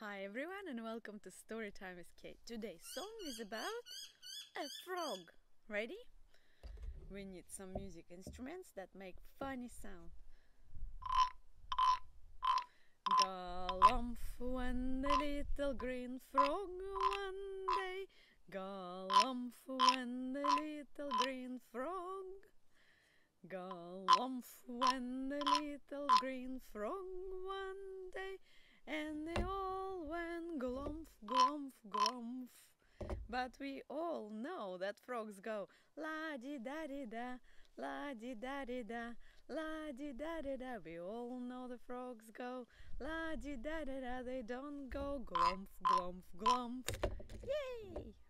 Hi everyone and welcome to Storytime with Kate. Today's song is about a frog. Ready? We need some music instruments that make funny sound. Galumph went the little green frog one day. Galumph went the little green frog. Galumph went the little green frog one day. And they all went glump, glump, glump. But we all know that frogs go la-di-da-di-da, la-di-da-di-da, la-di-da-di-da. We all know the frogs go la-di-da-di-da. They don't go glump, glump, glump. Yay!